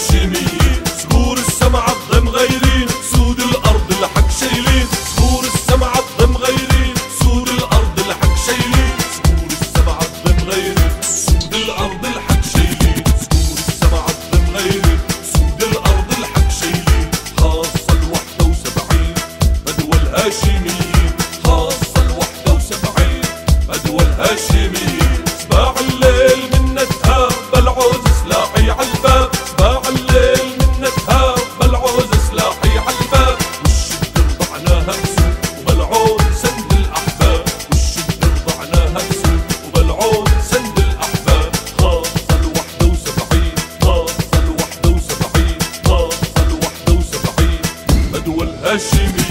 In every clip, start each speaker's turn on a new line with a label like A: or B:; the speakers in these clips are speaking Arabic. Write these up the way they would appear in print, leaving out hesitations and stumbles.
A: الهاشميين. صقور السمع الضم غيرين، سود الارض الحق شايلين. صقور السمع الضم غيرين، سود الارض الحق شايلين. صقور السمع الضم غيرين، سود الارض الحق شايلين. صقور السمع الضم غيرين، سود الارض الحق شايلين. خاصة ال71 بدو الهاشميين، خاصة ال71 بدو الهاشميين. صباح الليل منتها بالعوز سلاحي عالباب، صباح الليل منتها بالعوز سلاحي عالباب. والشد رضعناها بسوق وبالعود سند الاحباب، والشد رضعناها بسوق وبالعود سند الاحباب. خاصة ال71 خاصة ال71 خاصة ال71 بدو الهاشميين.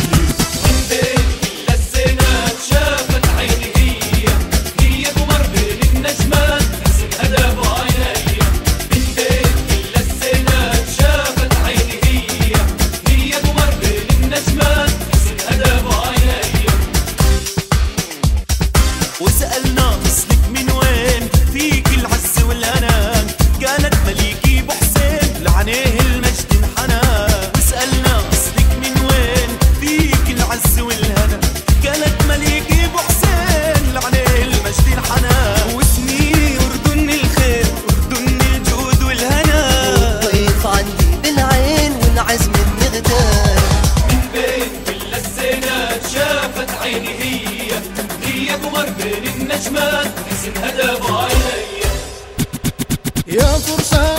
B: وسألنا أصلك من وين، فيك العز والهنا، كانت مليكي أبو حسين لعنيه المجد انحنى. وسألنا أصلك من وين، فيك العز والهنا، كانت مليكي أبو حسين لعنيه المجد انحنى. واسمي أردن الخير، أردن الجود والهنا،
C: والضيف عندي بالعين والعز مني غدار.
B: من بين كل الزينات شافت عيني هي قمر بين النجمات حسن هدى بعيني.
D: يا فرسان